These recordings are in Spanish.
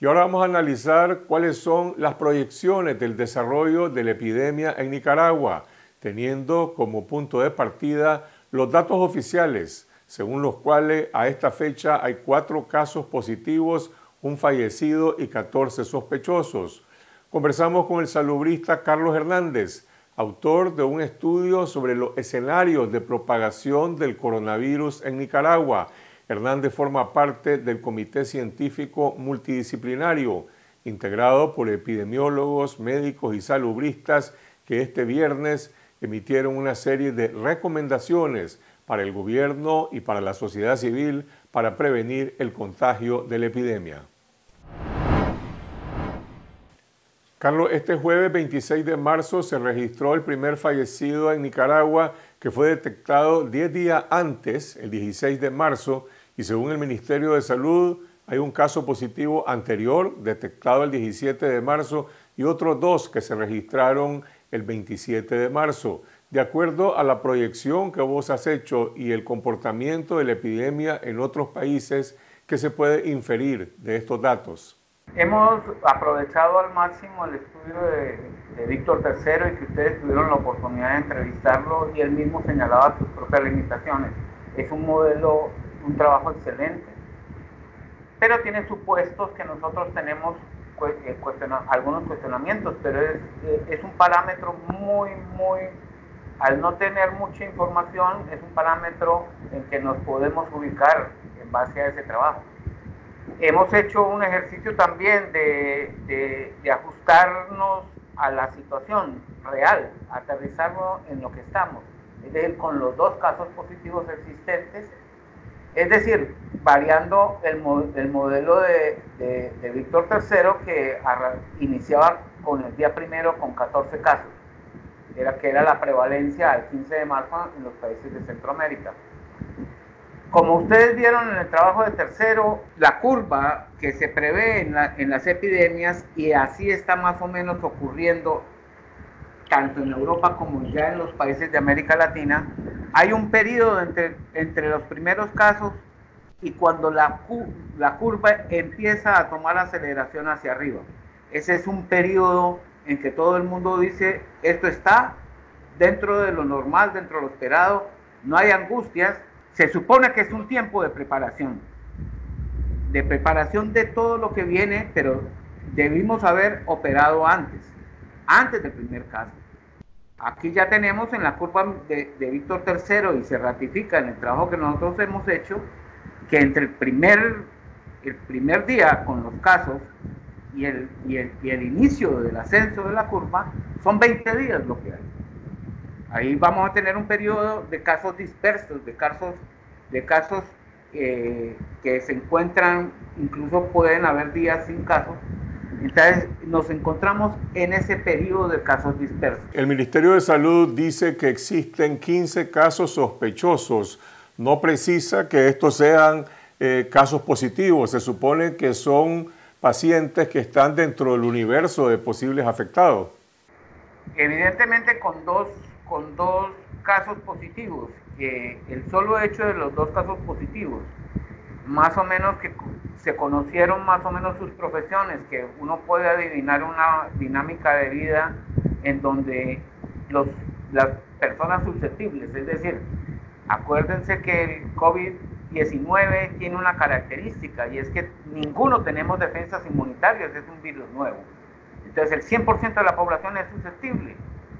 Y ahora vamos a analizar cuáles son las proyecciones del desarrollo de la epidemia en Nicaragua, teniendo como punto de partida los datos oficiales, según los cuales a esta fecha hay 4 casos positivos, un fallecido y 14 sospechosos. Conversamos con el salubrista Carlos Hernández, autor de un estudio sobre los escenarios de propagación del coronavirus en Nicaragua. Hernández forma parte del Comité Científico Multidisciplinario, integrado por epidemiólogos, médicos y salubristas, que este viernes emitieron una serie de recomendaciones para el gobierno y para la sociedad civil para prevenir el contagio de la epidemia. Carlos, este jueves 26 de marzo se registró el primer fallecido en Nicaragua, que fue detectado 10 días antes, el 16 de marzo, y según el Ministerio de Salud hay un caso positivo anterior detectado el 17 de marzo y otros 2 que se registraron el 27 de marzo. De acuerdo a la proyección que vos has hecho y el comportamiento de la epidemia en otros países, ¿qué se puede inferir de estos datos? Hemos aprovechado al máximo el estudio de Víctor III y que ustedes tuvieron la oportunidad de entrevistarlo y él mismo señalaba sus propias limitaciones. Es un modelo, un trabajo excelente, pero tiene supuestos que nosotros tenemos algunos cuestionamientos, pero es un parámetro muy, al no tener mucha información, es un parámetro en que nos podemos ubicar en base a ese trabajo. Hemos hecho un ejercicio también de ajustarnos a la situación real, aterrizarlo en lo que estamos, es decir, con los 2 casos positivos existentes, es decir, variando el modelo de Víctor III que iniciaba con el día primero con 14 casos, que era la prevalencia al 15 de marzo en los países de Centroamérica. Como ustedes vieron en el trabajo de Tercero, la curva que se prevé en las epidemias, y así está más o menos ocurriendo tanto en Europa como ya en los países de América Latina, hay un periodo entre los primeros casos y cuando la curva empieza a tomar aceleración hacia arriba. Ese es un periodo en que todo el mundo dice, esto está dentro de lo normal, dentro de lo esperado, no hay angustias. Se supone que es un tiempo de preparación de todo lo que viene, pero debimos haber operado antes del primer caso. Aquí ya tenemos en la curva de Víctor III y se ratifica en el trabajo que nosotros hemos hecho, que entre el primer día con los casos y el inicio del ascenso de la curva son 20 días lo que hay. Ahí vamos a tener un periodo de casos dispersos, de casos que se encuentran, incluso pueden haber días sin casos. Entonces nos encontramos en ese periodo de casos dispersos. El Ministerio de Salud dice que existen 15 casos sospechosos. No precisa que estos sean casos positivos. Se supone que son pacientes que están dentro del universo de posibles afectados. Evidentemente con dos casos positivos, el solo hecho de los 2 casos positivos, más o menos que se conocieron más o menos sus profesiones, que uno puede adivinar una dinámica de vida en donde las personas susceptibles, es decir, acuérdense que el COVID-19 tiene una característica y es que ninguno tenemos defensas inmunitarias, es un virus nuevo. Entonces el 100% de la población es susceptible.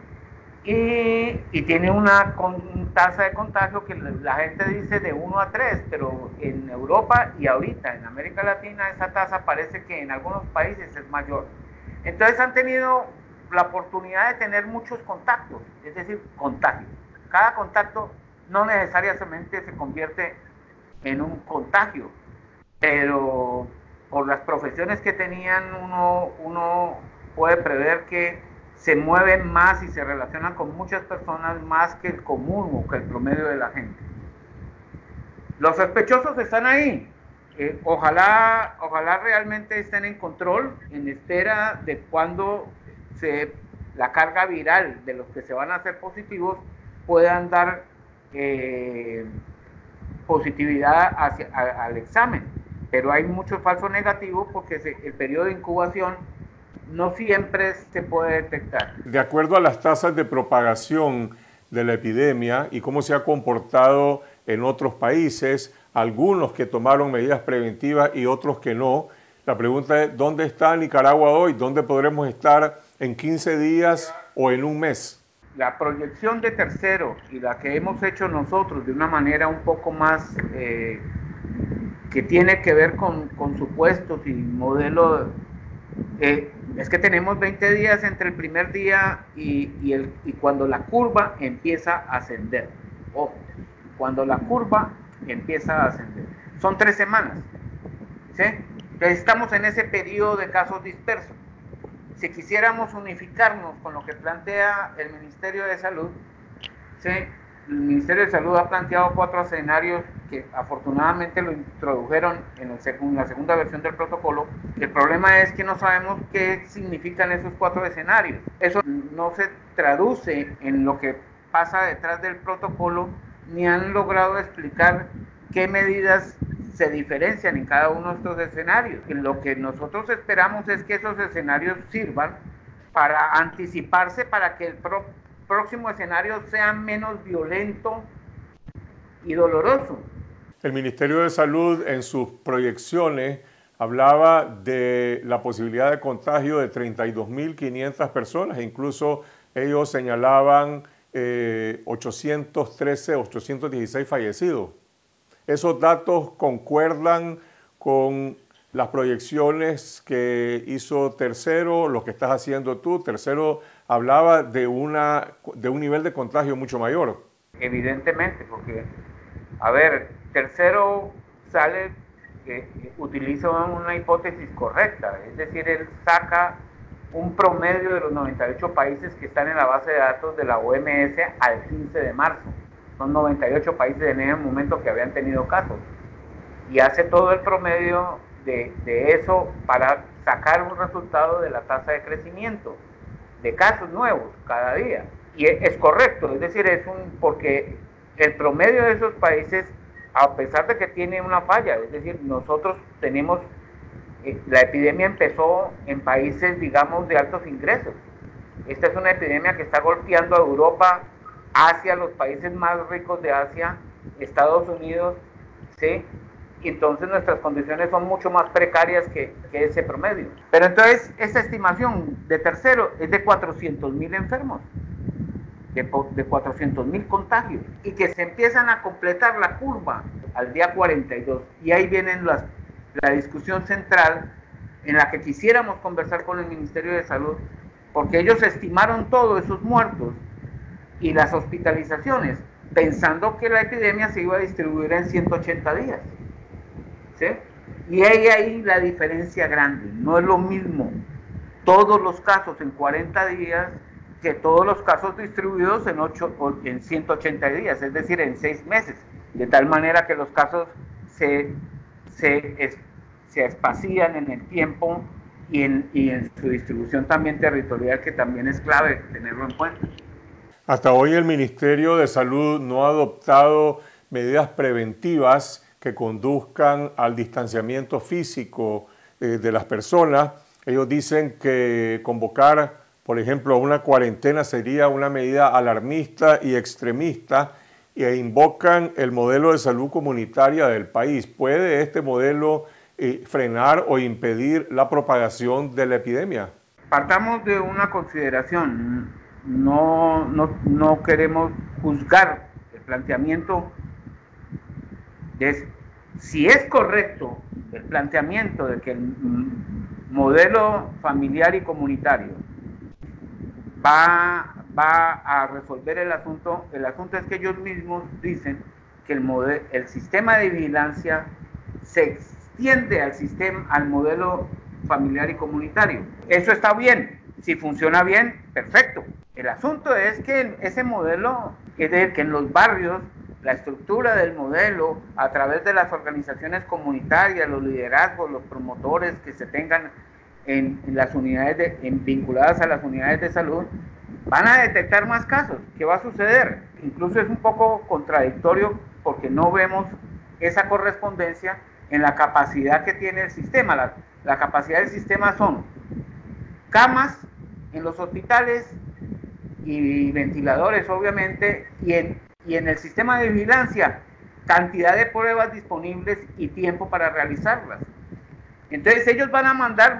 Y tiene una tasa de contagio que la gente dice de 1 a 3, pero en Europa y ahorita en América Latina esa tasa parece que en algunos países es mayor. Entonces han tenido la oportunidad de tener muchos contactos, es decir, contagios. Cada contacto no necesariamente se convierte en un contagio, pero por las profesiones que tenían uno puede prever que se mueven más y se relacionan con muchas personas más que el común o que el promedio de la gente. Los sospechosos están ahí. Ojalá realmente estén en control, en espera de cuando la carga viral de los que se van a hacer positivos puedan dar positividad al examen. pero hay muchos falsos negativos porque el periodo de incubación no siempre se puede detectar. De acuerdo a las tasas de propagación de la epidemia y cómo se ha comportado en otros países, algunos que tomaron medidas preventivas y otros que no, la pregunta es, ¿dónde está Nicaragua hoy? ¿Dónde podremos estar en 15 días o en un mes? La proyección de tercero y la que hemos hecho nosotros de una manera un poco más que tiene que ver con supuestos y modelos, es que tenemos 20 días entre el primer día y cuando la curva empieza a ascender. Ojo, cuando la curva empieza a ascender. Son 3 semanas. ¿Sí? Entonces estamos en ese periodo de casos dispersos. Si quisiéramos unificarnos con lo que plantea el Ministerio de Salud, ¿sí? El Ministerio de Salud ha planteado 4 escenarios que afortunadamente lo introdujeron en la segunda versión del protocolo. El problema es que no sabemos qué significan esos 4 escenarios. Eso no se traduce en lo que pasa detrás del protocolo, ni han logrado explicar qué medidas se diferencian en cada uno de estos escenarios. Y lo que nosotros esperamos es que esos escenarios sirvan para anticiparse para que el próximo escenario sea menos violento y doloroso. El Ministerio de Salud en sus proyecciones hablaba de la posibilidad de contagio de 32.500 personas, e incluso ellos señalaban 816 fallecidos. ¿Esos datos concuerdan con las proyecciones que hizo Tercero, lo que estás haciendo tú? Tercero hablaba de un nivel de contagio mucho mayor. Evidentemente, porque, a ver, Tercero utiliza una hipótesis correcta, es decir, él saca un promedio de los 98 países que están en la base de datos de la OMS al 15 de marzo. Son 98 países en ese momento que habían tenido casos. Y hace todo el promedio de eso para sacar un resultado de la tasa de crecimiento de casos nuevos cada día. Y es correcto, es decir, porque el promedio de esos países, a pesar de que tiene una falla, es decir, nosotros tenemos, la epidemia empezó en países, digamos, de altos ingresos. Esta es una epidemia que está golpeando a Europa, Asia, los países más ricos de Asia, Estados Unidos, ¿sí? Y entonces nuestras condiciones son mucho más precarias que ese promedio. Pero entonces, esta estimación de Tercero es de 400.000 enfermos, de 400.000 contagios, y que se empiezan a completar la curva al día 42. Y ahí viene la discusión central en la que quisiéramos conversar con el Ministerio de Salud, porque ellos estimaron todos esos muertos y las hospitalizaciones, pensando que la epidemia se iba a distribuir en 180 días. ¿Sí? Y hay ahí la diferencia grande. No es lo mismo todos los casos en 40 días que todos los casos distribuidos en 180 días, es decir, en 6 meses. De tal manera que los casos se espacían en el tiempo y en su distribución también territorial, que también es clave tenerlo en cuenta. Hasta hoy el Ministerio de Salud no ha adoptado medidas preventivas que conduzcan al distanciamiento físico de las personas. Ellos dicen que convocar, por ejemplo, una cuarentena sería una medida alarmista y extremista e invocan el modelo de salud comunitaria del país. ¿Puede este modelo frenar o impedir la propagación de la epidemia? Partamos de una consideración. No queremos juzgar el planteamiento si es correcto el planteamiento de que el modelo familiar y comunitario va a resolver el asunto es que ellos mismos dicen que el sistema de vigilancia se extiende al modelo familiar y comunitario. Eso está bien, si funciona bien, perfecto. El asunto es que ese modelo, que en los barrios, la estructura del modelo, a través de las organizaciones comunitarias, los liderazgos, los promotores que se tengan en las unidades vinculadas a las unidades de salud, van a detectar más casos. ¿Qué va a suceder? Incluso es un poco contradictorio porque no vemos esa correspondencia en la capacidad que tiene el sistema. La capacidad del sistema son camas en los hospitales y ventiladores, obviamente, y en el sistema de vigilancia, cantidad de pruebas disponibles y tiempo para realizarlas. Entonces ellos van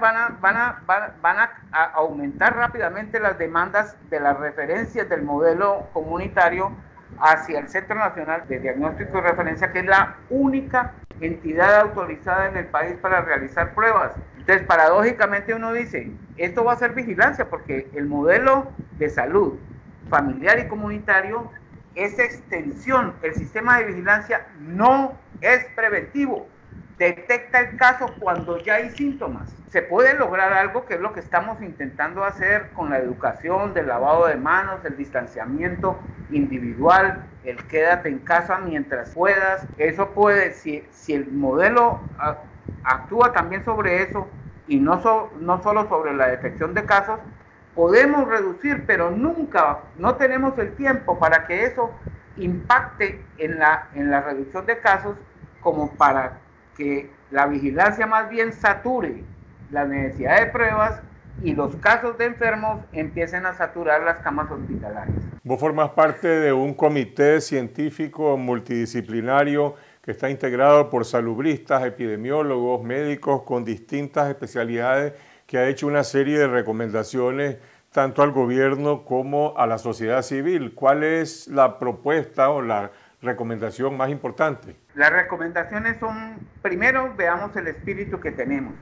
a aumentar rápidamente las demandas de las referencias del modelo comunitario hacia el Centro Nacional de Diagnóstico y Referencia, que es la única entidad autorizada en el país para realizar pruebas. Entonces, paradójicamente uno dice, esto va a ser vigilancia, porque el modelo de salud familiar y comunitario es extensión. El sistema de vigilancia no es preventivo. Detecta el caso cuando ya hay síntomas. Se puede lograr algo, que es lo que estamos intentando hacer con la educación del lavado de manos, el distanciamiento individual, el quédate en casa mientras puedas. Eso puede, si el modelo actúa también sobre eso y no solo sobre la detección de casos, podemos reducir, pero no tenemos el tiempo para que eso impacte en la reducción de casos, como para que la vigilancia más bien sature la necesidad de pruebas y los casos de enfermos empiecen a saturar las camas hospitalarias. Vos formás parte de un comité científico multidisciplinario que está integrado por salubristas, epidemiólogos, médicos con distintas especialidades, que ha hecho una serie de recomendaciones tanto al gobierno como a la sociedad civil. ¿Cuál es la propuesta o la recomendación más importante? Las recomendaciones son, primero, veamos el espíritu que tenemos.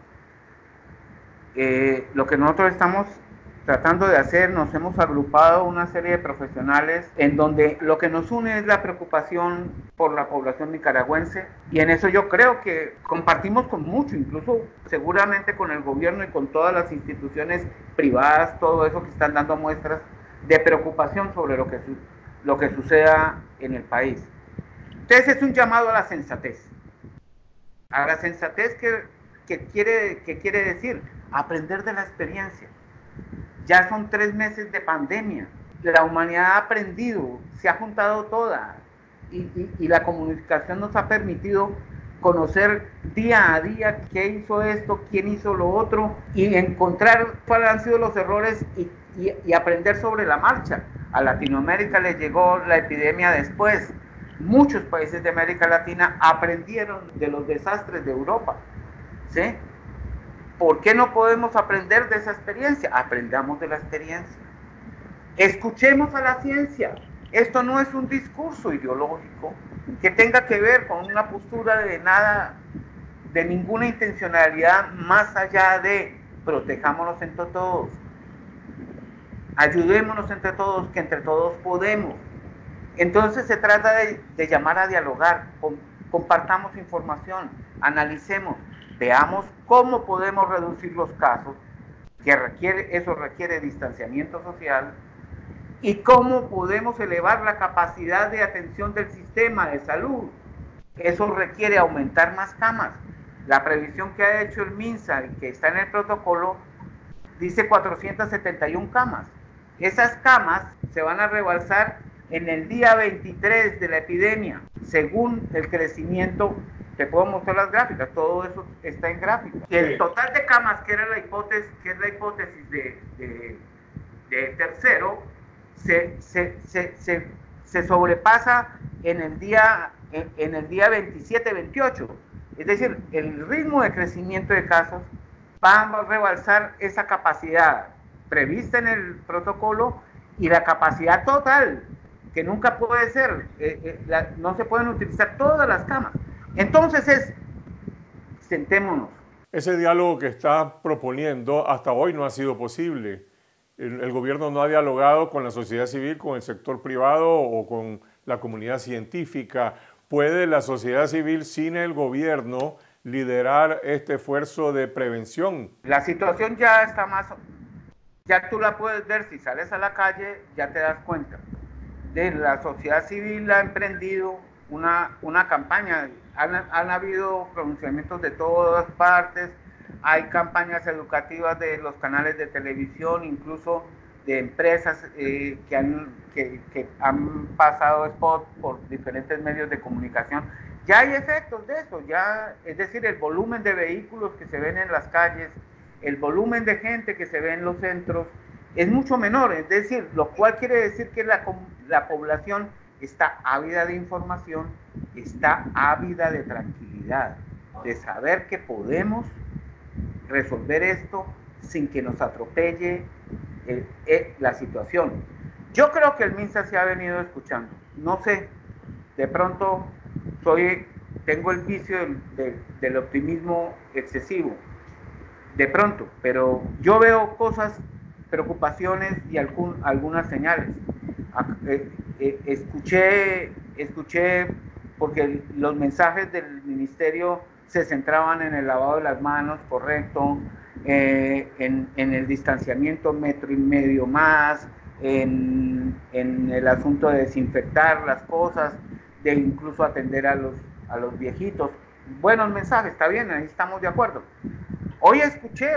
Lo que nosotros estamos tratando de hacer, nos hemos agrupado una serie de profesionales en donde lo que nos une es la preocupación por la población nicaragüense, y en eso yo creo que compartimos con mucho, incluso seguramente con el gobierno y con todas las instituciones privadas, todo eso que están dando muestras de preocupación sobre lo que suceda en el país. Entonces es un llamado a la sensatez. A la sensatez que quiere decir aprender de la experiencia. Ya son 3 meses de pandemia. La humanidad ha aprendido, se ha juntado toda, y la comunicación nos ha permitido conocer día a día qué hizo esto, quién hizo lo otro, y encontrar cuáles han sido los errores y aprender sobre la marcha. A Latinoamérica le llegó la epidemia después. Muchos países de América Latina aprendieron de los desastres de Europa, ¿sí? ¿Por qué no podemos aprender de esa experiencia? Aprendamos de la experiencia. Escuchemos a la ciencia. Esto no es un discurso ideológico que tenga que ver con una postura de ninguna intencionalidad más allá de protejámonos entre todos. Ayudémonos entre todos, que entre todos podemos. Entonces se trata de llamar a dialogar, compartamos información, analicemos, veamos cómo podemos reducir los casos, eso requiere distanciamiento social, y cómo podemos elevar la capacidad de atención del sistema de salud. Eso requiere aumentar más camas. La previsión que ha hecho el MINSA y que está en el protocolo dice 471 camas. Esas camas se van a rebalsar en el día 23 de la epidemia, según el crecimiento. Te puedo mostrar las gráficas, todo eso está en gráficas. Y el total de camas, que es la hipótesis de tercero, se sobrepasa en el día 27-28. Es decir, el ritmo de crecimiento de casos va a rebalsar esa capacidad prevista en el protocolo y la capacidad total, que nunca puede ser, no se pueden utilizar todas las camas. Entonces sentémonos. Ese diálogo que está proponiendo hasta hoy no ha sido posible. El gobierno no ha dialogado con la sociedad civil, con el sector privado o con la comunidad científica. ¿Puede la sociedad civil sin el gobierno liderar este esfuerzo de prevención? La situación ya está ya tú la puedes ver si sales a la calle, ya te das cuenta. La sociedad civil ha emprendido una campaña, han habido pronunciamientos de todas partes, hay campañas educativas de los canales de televisión, incluso de empresas que han pasado spot por diferentes medios de comunicación, ya hay efectos de eso, ya, es decir, el volumen de vehículos que se ven en las calles, el volumen de gente que se ve en los centros es mucho menor, es decir, lo cual quiere decir que la población está ávida de información, está ávida de tranquilidad, de saber que podemos resolver esto sin que nos atropelle la situación. Yo creo que el MINSA se ha venido escuchando, no sé, de pronto tengo el vicio del optimismo excesivo, de pronto, pero yo veo cosas, preocupaciones y algunas señales. Escuché, porque los mensajes del ministerio se centraban en el lavado de las manos, correcto, en el distanciamiento 1,5 metros más, en el asunto de desinfectar las cosas, de incluso atender a los viejitos. Buenos mensajes, está bien, ahí estamos de acuerdo. Hoy escuché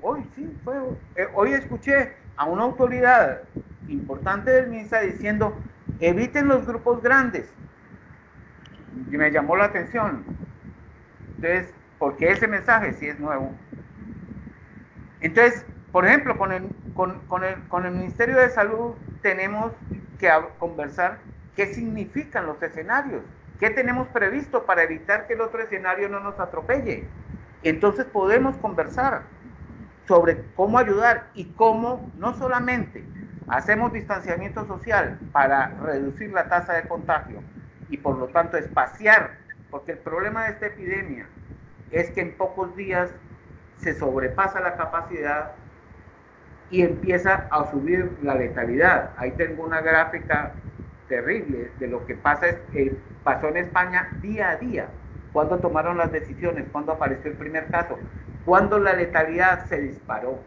a una autoridad importante del MINSA diciendo, eviten los grupos grandes. Y me llamó la atención. Entonces, porque ese mensaje sí es nuevo. Entonces, por ejemplo, con el Ministerio de Salud tenemos que conversar qué significan los escenarios, qué tenemos previsto para evitar que el otro escenario no nos atropelle. Entonces podemos conversar sobre cómo ayudar y cómo no solamente hacemos distanciamiento social para reducir la tasa de contagio y por lo tanto espaciar, porque el problema de esta epidemia es que en pocos días se sobrepasa la capacidad y empieza a subir la letalidad. Ahí tengo una gráfica terrible de lo que pasó en España día a día. Cuándo tomaron las decisiones, cuándo apareció el primer caso, cuándo la letalidad se disparó,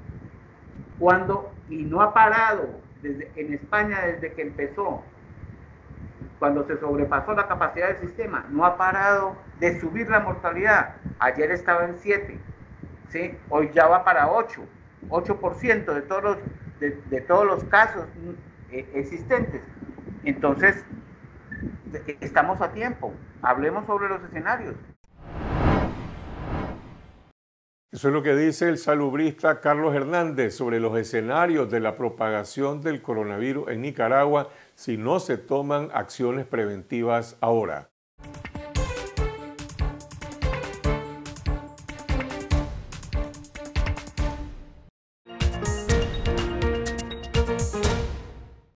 y no ha parado en España desde que empezó, cuando se sobrepasó la capacidad del sistema, no ha parado de subir la mortalidad. Ayer estaba en 7, ¿sí? Hoy ya va para 8% de todos los casos existentes. Entonces, estamos a tiempo. Hablemos sobre los escenarios. Eso es lo que dice el salubrista Carlos Hernández sobre los escenarios de la propagación del coronavirus en Nicaragua si no se toman acciones preventivas ahora.